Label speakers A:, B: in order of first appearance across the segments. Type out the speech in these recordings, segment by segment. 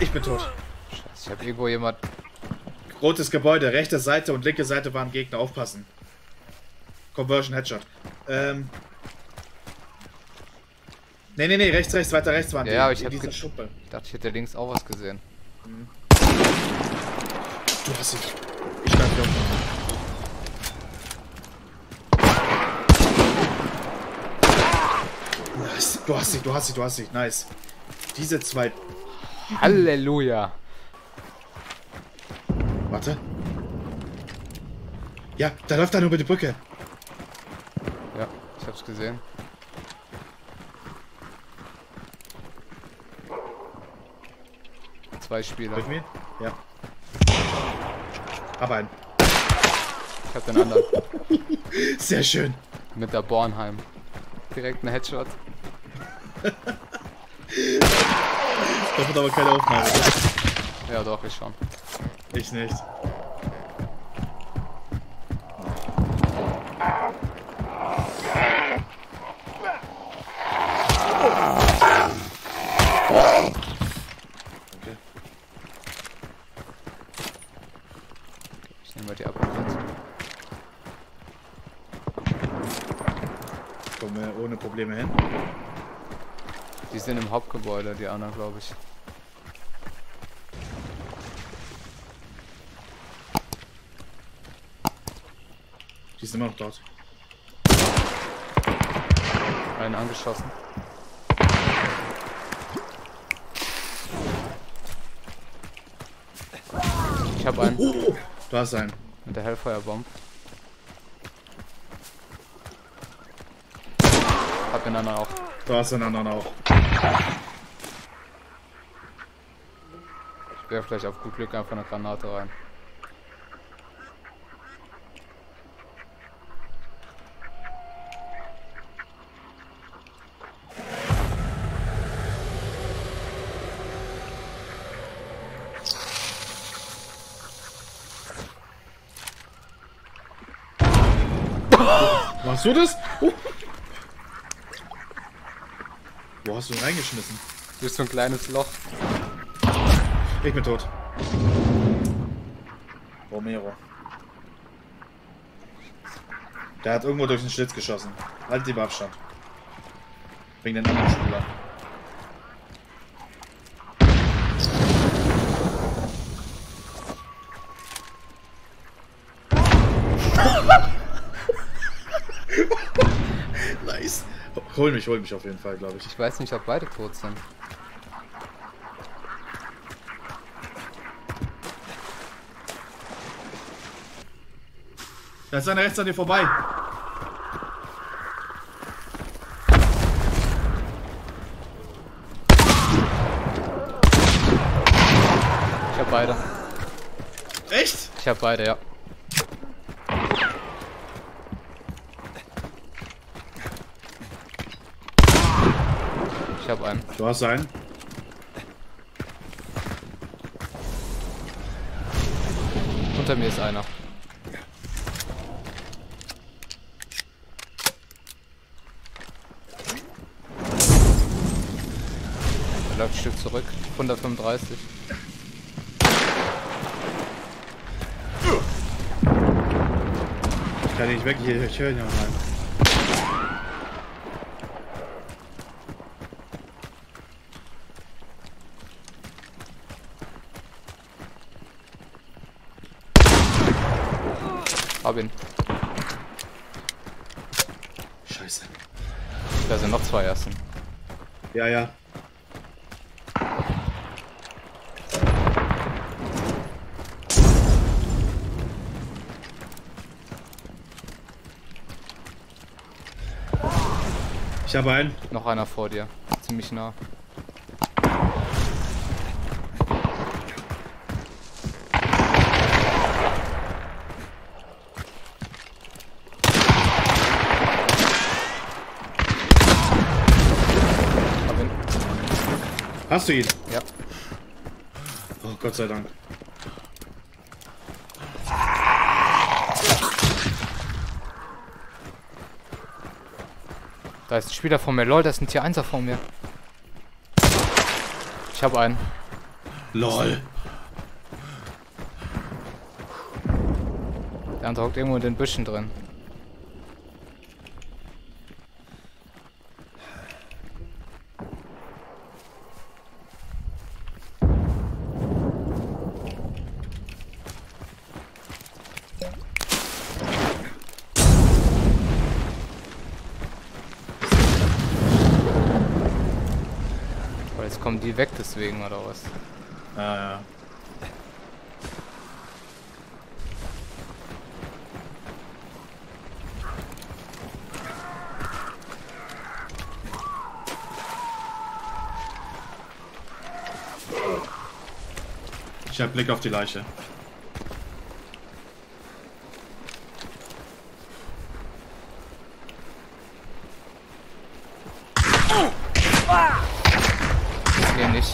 A: Ich bin tot.
B: Scheiße, ich hab irgendwo jemand...
A: Rotes Gebäude, rechte Seite und linke Seite waren Gegner, aufpassen. Conversion Headshot. Nee, rechts, weiter rechts waren die.
B: Ja, ich
A: dieser Schuppe.
B: dachte, ich hätte links auch was gesehen.
A: Du hast sie. Ich stand hier unten. Nice. Du hast sie. Nice. Diese zwei.
B: Halleluja.
A: Warte. Ja, da läuft einer über die Brücke.
B: Ja, ich hab's gesehen. Zwei Spieler.
A: Durch mich? Ja. Hab einen.
B: Ich hab den anderen.
A: Sehr schön.
B: Mit der Bornheim. Direkt ein Headshot.
A: Das wird aber keine Aufnahme.
B: Ja doch, ich schon.
A: Ich nicht. Okay.
B: Ich nehme mal die Abwehrplätze.
A: Kommen wir ohne Probleme hin.
B: Die sind im Hauptgebäude, die anderen, glaube ich.
A: Die sind immer noch dort.
B: Einen angeschossen. Ich habe einen
A: Du hast einen.
B: mit der Hellfire-Bomb. Hab den anderen auch.
A: Du hast den anderen auch.
B: Ich werfe vielleicht auf gut Glück einfach eine Granate rein.
A: Machst du das? Wo hast du ihn reingeschmissen?
B: Du bist so ein kleines Loch.
A: Ich bin tot. Romero. Der hat irgendwo durch den Schlitz geschossen. Halt lieber Abstand. Wegen den anderen Spieler. Nice. Hol mich auf jeden Fall, glaube ich.
B: Ich weiß nicht, ob beide tot sind.
A: Da ist einer rechts an dir vorbei.
B: Ich hab beide.
A: Echt?
B: Ich hab beide, ja. Ich hab einen.
A: Du hast einen.
B: Unter mir ist einer. Er läuft ein Stück zurück. 135.
A: Ich kann nicht weg, ich höre ihn ja mal.
B: Hab ihn.
A: Scheiße.
B: Da sind noch zwei ersten.
A: Ja, ja. Ich habe einen.
B: Noch einer vor dir. Ziemlich nah. Hab ihn.
A: Hast du ihn?
B: Ja.
A: Oh, Gott sei Dank.
B: Da ist ein Spieler vor mir. Lol, da ist ein Tier 1er vor mir. Ich hab einen.
A: LOL.
B: Der andere hockt irgendwo in den Büschen drin. Aber jetzt kommen die weg deswegen, oder was?
A: Ja. Ich hab Blick auf die Leiche.
B: Hier nicht.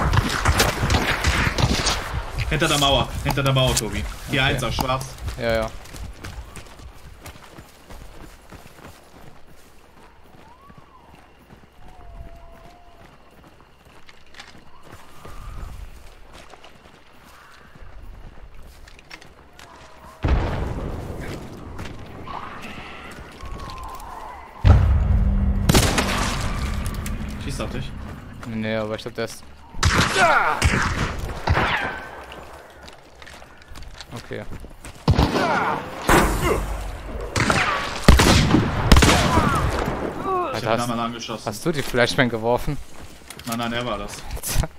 A: Hinter der Mauer, Tobi. Die
B: Okay.
A: 1er, schwarz.
B: Ja.
A: Schießt auf dich.
B: Nee, aber ich glaube, der ist... Okay.
A: Ich hab ihn einmal angeschossen.
B: Hast du die Flashbang geworfen?
A: Nein, er war das.